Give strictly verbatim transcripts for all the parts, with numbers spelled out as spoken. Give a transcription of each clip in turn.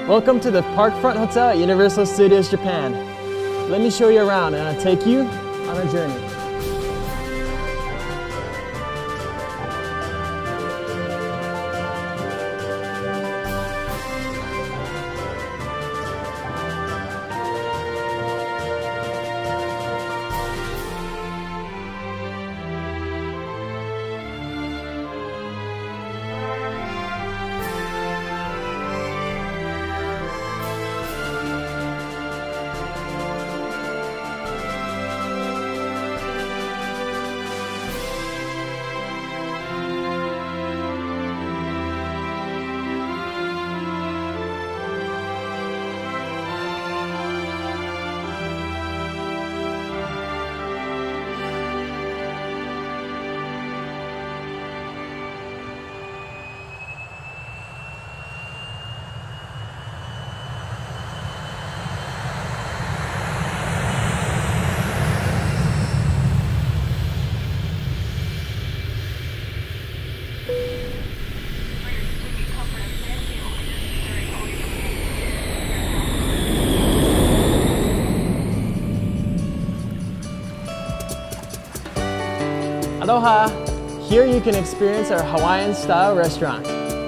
Welcome to the Parkfront Hotel at Universal Studios Japan. Let me show you around and I'll take you on a journey. Aloha! Here you can experience our Hawaiian-style restaurant.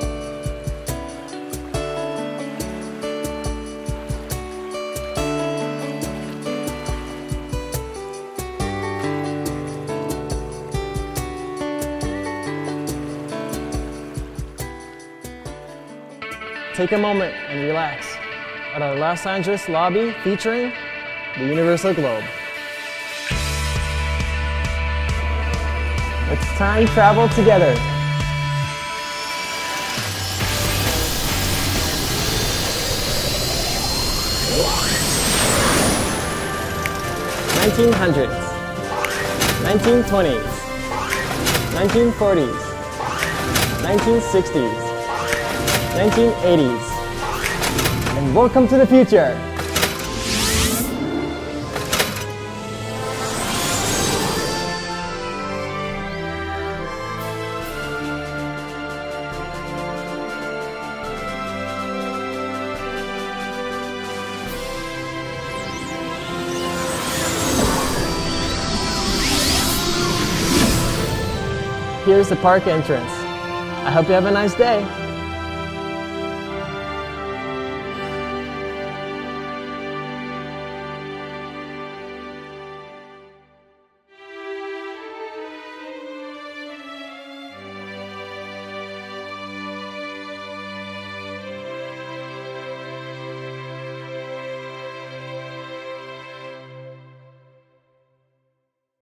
Take a moment and relax at our Los Angeles lobby featuring the Universal Globe. Let's time travel together. nineteen hundreds, nineteen twenties, nineteen forties, nineteen sixties, nineteen eighties, and welcome to the future. Here's the park entrance. I hope you have a nice day.